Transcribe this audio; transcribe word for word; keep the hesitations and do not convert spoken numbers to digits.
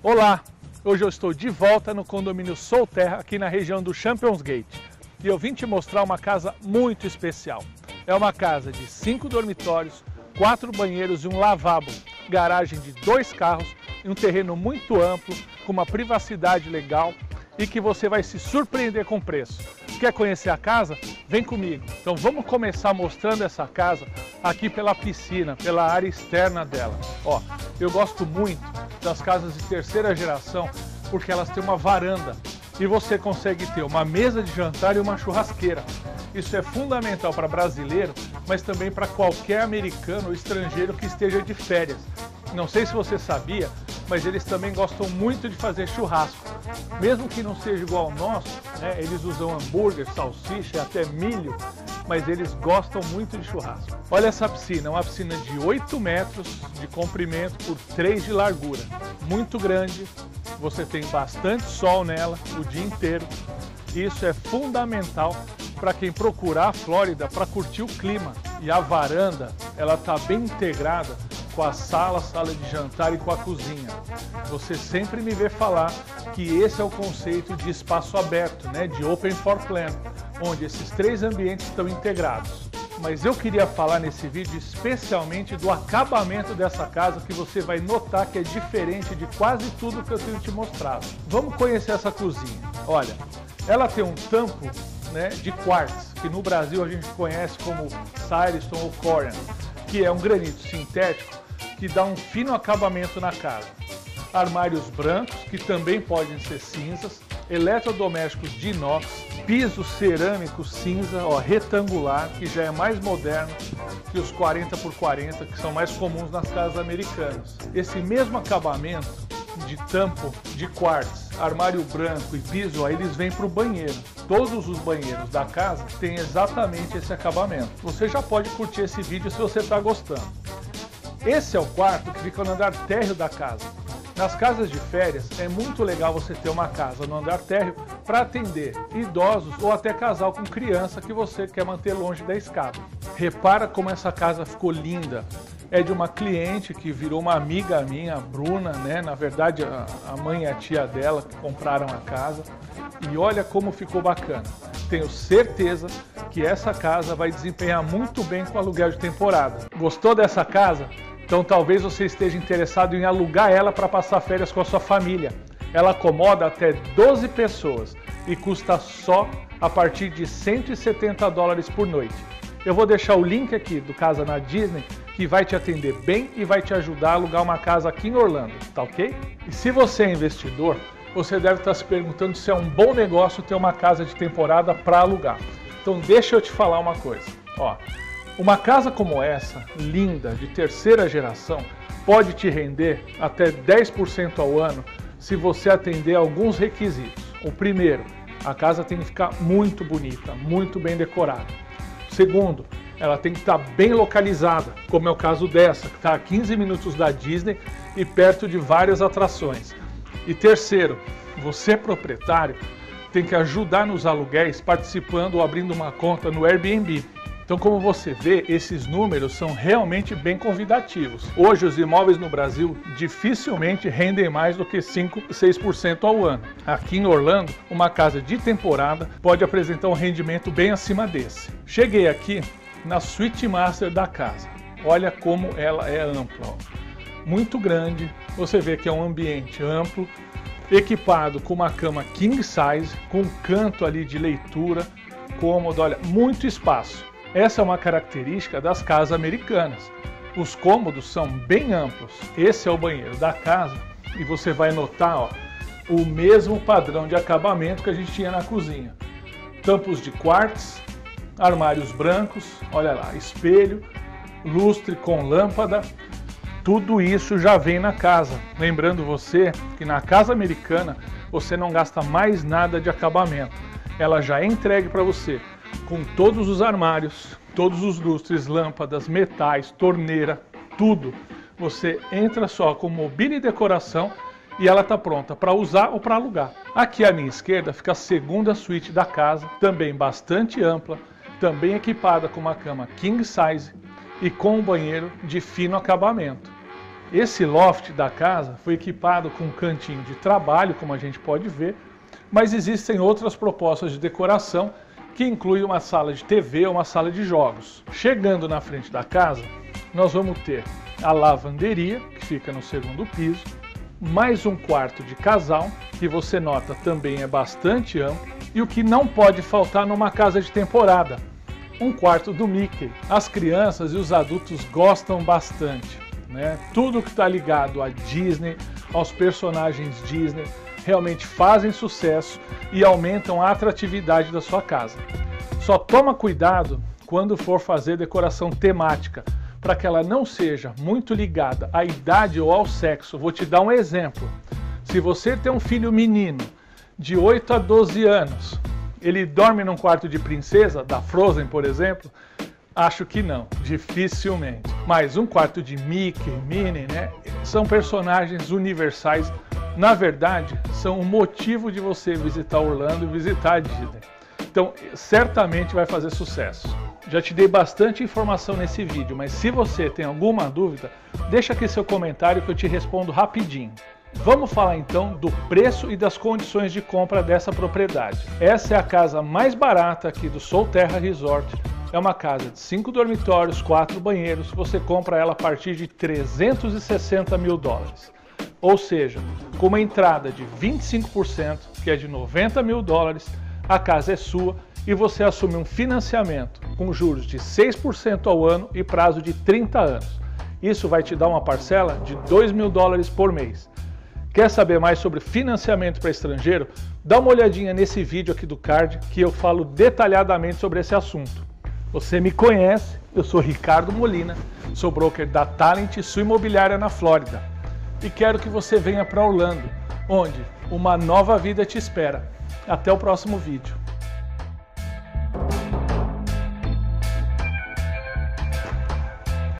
Olá, hoje eu estou de volta no condomínio Solterra, aqui na região do Champions Gate. E eu vim te mostrar uma casa muito especial. É uma casa de cinco dormitórios, quatro banheiros e um lavabo, garagem de dois carros e um terreno muito amplo, com uma privacidade legal e que você vai se surpreender com o preço. Quer conhecer a casa? Vem comigo. Então vamos começar mostrando essa casa aqui pela piscina, pela área externa dela. Ó, eu gosto muito das casas de terceira geração porque elas têm uma varanda e você consegue ter uma mesa de jantar e uma churrasqueira. Isso é fundamental para brasileiro, mas também para qualquer americano ou estrangeiro que esteja de férias. Não sei se você sabia, mas eles também gostam muito de fazer churrasco. Mesmo que não seja igual ao nosso, né, eles usam hambúrguer, salsicha e até milho, mas eles gostam muito de churrasco. Olha essa piscina, uma piscina de oito metros de comprimento por três de largura. Muito grande, você tem bastante sol nela o dia inteiro. Isso é fundamental para quem procurar a Flórida para curtir o clima. E a varanda, ela está bem integrada com a sala, sala de jantar e com a cozinha. Você sempre me vê falar que esse é o conceito de espaço aberto, né, de open floor plan, onde esses três ambientes estão integrados. Mas eu queria falar nesse vídeo especialmente do acabamento dessa casa, que você vai notar que é diferente de quase tudo que eu tenho te mostrado. Vamos conhecer essa cozinha. Olha, ela tem um tampo, né, de quartz, que no Brasil a gente conhece como Silestone ou Corian, que é um granito sintético que dá um fino acabamento na casa. Armários brancos, que também podem ser cinzas, eletrodomésticos de inox, piso cerâmico cinza, ó, retangular, que já é mais moderno que os quarenta por quarenta, que são mais comuns nas casas americanas. Esse mesmo acabamento de tampo de quartz, armário branco e piso, ó, eles vêm para o banheiro. Todos os banheiros da casa têm exatamente esse acabamento. Você já pode curtir esse vídeo se você está gostando. Esse é o quarto que fica no andar térreo da casa. Nas casas de férias é muito legal você ter uma casa no andar térreo para atender idosos ou até casal com criança que você quer manter longe da escada. Repara como essa casa ficou linda. É de uma cliente que virou uma amiga minha, a Bruna, né? Na verdade a, a mãe e a tia dela que compraram a casa. E olha como ficou bacana. Tenho certeza que essa casa vai desempenhar muito bem com aluguel de temporada. Gostou dessa casa? Então talvez você esteja interessado em alugar ela para passar férias com a sua família. Ela acomoda até doze pessoas e custa só a partir de cento e setenta dólares por noite. Eu vou deixar o link aqui do Casa na Disney, que vai te atender bem e vai te ajudar a alugar uma casa aqui em Orlando, tá ok? E se você é investidor, você deve estar se perguntando se é um bom negócio ter uma casa de temporada para alugar. Então deixa eu te falar uma coisa. Ó, uma casa como essa, linda, de terceira geração, pode te render até dez por cento ao ano se você atender alguns requisitos. O primeiro, a casa tem que ficar muito bonita, muito bem decorada. Segundo, ela tem que estar bem localizada, como é o caso dessa, que está a quinze minutos da Disney e perto de várias atrações. E terceiro, você proprietário tem que ajudar nos aluguéis participando ou abrindo uma conta no Airbnb. Então, como você vê, esses números são realmente bem convidativos. Hoje, os imóveis no Brasil dificilmente rendem mais do que cinco, seis por cento ao ano. Aqui em Orlando, uma casa de temporada pode apresentar um rendimento bem acima desse. Cheguei aqui na suíte master da casa. Olha como ela é ampla, ó. Muito grande. Você vê que é um ambiente amplo, equipado com uma cama king size, com um canto ali de leitura, cômodo, olha, muito espaço. Essa é uma característica das casas americanas. Os cômodos são bem amplos. Esse é o banheiro da casa e você vai notar, ó, o mesmo padrão de acabamento que a gente tinha na cozinha. Tampos de quartz, armários brancos, olha lá, espelho, lustre com lâmpada. Tudo isso já vem na casa. Lembrando você que na casa americana você não gasta mais nada de acabamento. Ela já é entregue para você com todos os armários, todos os lustres, lâmpadas, metais, torneira, tudo. Você entra só com mobília e decoração e ela está pronta para usar ou para alugar. Aqui à minha esquerda fica a segunda suíte da casa, também bastante ampla, também equipada com uma cama king size e com um banheiro de fino acabamento. Esse loft da casa foi equipado com um cantinho de trabalho, como a gente pode ver, mas existem outras propostas de decoração que incluem uma sala de T V ou uma sala de jogos. Chegando na frente da casa, nós vamos ter a lavanderia, que fica no segundo piso, mais um quarto de casal, que você nota também é bastante amplo, e o que não pode faltar numa casa de temporada, um quarto do Mickey. As crianças e os adultos gostam bastante, né? Tudo que está ligado a Disney, aos personagens Disney, realmente fazem sucesso e aumentam a atratividade da sua casa. Só toma cuidado quando for fazer decoração temática, para que ela não seja muito ligada à idade ou ao sexo. Vou te dar um exemplo. Se você tem um filho menino de oito a doze anos, ele dorme num quarto de princesa, da Frozen, por exemplo, acho que não, dificilmente. Mas um quarto de Mickey, Minnie, né, são personagens universais. Na verdade, são o motivo de você visitar Orlando e visitar a Disney. Então, certamente vai fazer sucesso. Já te dei bastante informação nesse vídeo, mas se você tem alguma dúvida, deixa aqui seu comentário que eu te respondo rapidinho. Vamos falar então do preço e das condições de compra dessa propriedade. Essa é a casa mais barata aqui do Solterra Resort. É uma casa de cinco dormitórios, quatro banheiros. Você compra ela a partir de trezentos e sessenta mil dólares. Ou seja, com uma entrada de vinte e cinco por cento, que é de noventa mil dólares, a casa é sua e você assume um financiamento com juros de seis por cento ao ano e prazo de trinta anos. Isso vai te dar uma parcela de dois mil dólares por mês. Quer saber mais sobre financiamento para estrangeiro? Dá uma olhadinha nesse vídeo aqui do card que eu falo detalhadamente sobre esse assunto. Você me conhece, eu sou Ricardo Molina, sou broker da Talent, sua imobiliária na Flórida. E quero que você venha para Orlando, onde uma nova vida te espera. Até o próximo vídeo.